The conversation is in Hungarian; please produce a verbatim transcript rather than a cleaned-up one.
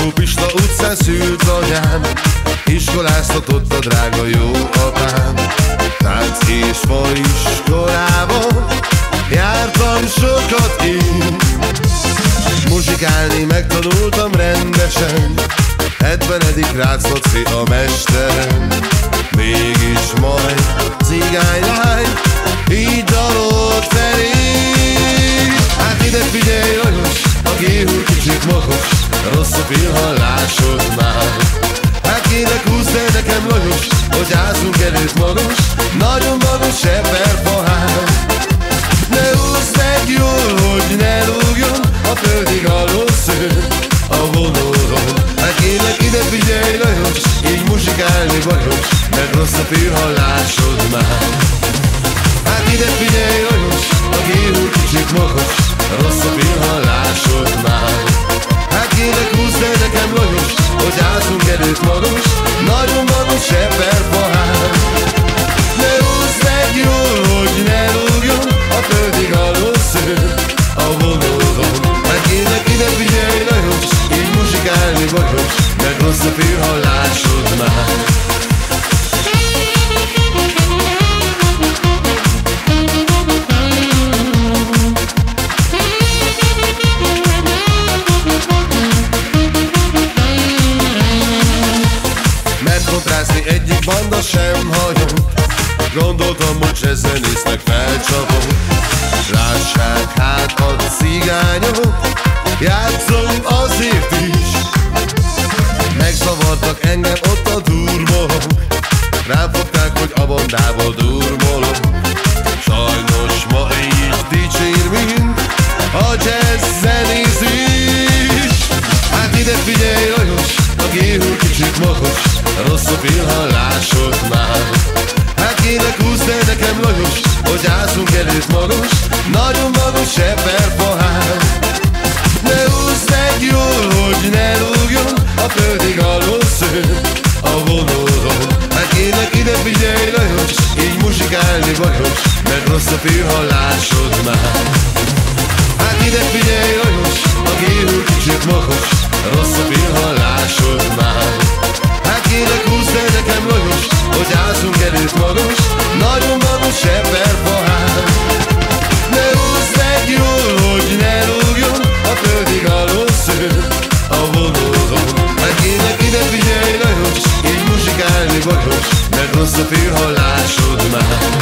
Pista utcán szült anyám, iskoláztatott a drága jó apám. Tánc és faiskolában jártam sokat én, muzsikálni megtanultam rendesen, hetvenedik Rácz-Laci a mesterem. Mégis majd cigánylány így dalolt felé. Hát ide figyelj Lajos, a géhúr kicsit mohos, rossz a fülhallásod már. Hát kérlek húzd el nekem Lajos, hogy ázunk előtt magas, nagyon magas ebben fahár. Ne húzd meg jól, hogy ne lógjon a földig halló szőr a vonóron. Hát kérlek ide figyelj Lajos, így muzsikálni bajos, mert rossz a fülhallásod már. Hát ide figyelj Lajos, a géhúr kicsit mohos, rossz a fülhallásod már. Hát kérlek húzd el nekem Lajos, hogy ázunk előtt magas, nagyon magas ebben fahár. Ne húzd meg jól, hogy ne lógjon a földig halló szőr a vonóron. Hát kérlek ide figyelj Lajos, így muzsikálni bajos, mert rossz a fülhallásod már. Kotrászni egyik banda sem hagyom, gondoltam, hogy csezzenésznek felcsapom. Lássák hát a cigányok, játszom azért is. Megzavartak engem ott a durmolók, rám fogták, hogy a bandával durmolok. Sajnos ma így dicsér mind a jazz zenész is. Hát ide figyelj Lajos, a géhúr kicsit mohos, rossz a fülhallásod már. Hát kérlek húzd el nekem Lajos, hogy ázunk előtt magas, nagyon magas ebben fahár. Ne húzd meg jól, hogy ne lógjon a földig halló szőr a vonóron. Hát kérlek ide figyelj Lajos, így muzsikálni bajos, mert rossz a fülhallásod már. Hát ide figyelj Lajos, a géhúr kicsit mohos, rossz a fülhallásod már. Hát kérlek húzd el nekem Lajos, hogy ázunk előtt magas, nagyon magas ebben fahár. Ne húzd meg jól, hogy ne lógjon a földig halló szőr a vonóron. Hát kérlek ide figyelj Lajos, így muzsikálni bajos, mert rossz a fülhallásod már.